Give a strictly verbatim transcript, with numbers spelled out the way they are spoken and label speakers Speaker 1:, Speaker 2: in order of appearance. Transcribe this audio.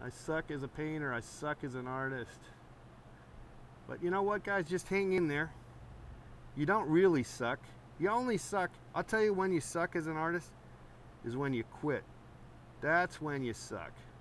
Speaker 1: I suck as a painter. I suck as an artist. But you know what, guys? Just hang in there. You don't really suck. You only suck. I'll tell you when you suck as an artist is when you quit. That's when you suck.